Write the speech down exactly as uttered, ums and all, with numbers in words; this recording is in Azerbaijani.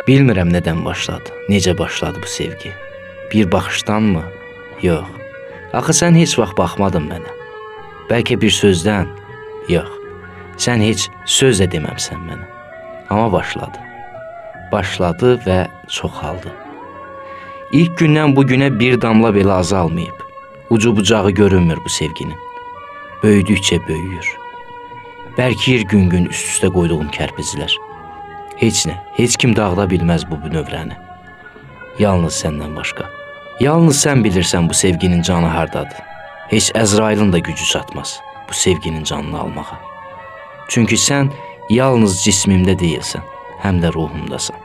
Bilmirəm nədən başladı, necə başladı bu sevgi. Bir baxışdanmı? Yox. Axı sən heç vaxt baxmadın mənə. Bəlkə bir sözdən? Yox. Sən heç söz də deməmsən mənə. Amma başladı. Başladı və çoxaldı. İlk gündən bu günə bir damla belə azalmayıb. Ucu bucağı görünmür bu sevginin. Böyüdükcə böyüyür. Bəlkir gün-gün üst-üstə qoyduğum kərpizlər. Heç nə, heç kim dağıda bilməz bu növrəni. Yalnız səndən başqa. Yalnız sən bilirsən bu sevginin canı hardadır. Heç Əzrailin də gücü çatmaz bu sevginin canını almağa. Çünki sən yalnız cismimdə deyilsən, həm də ruhumdasan.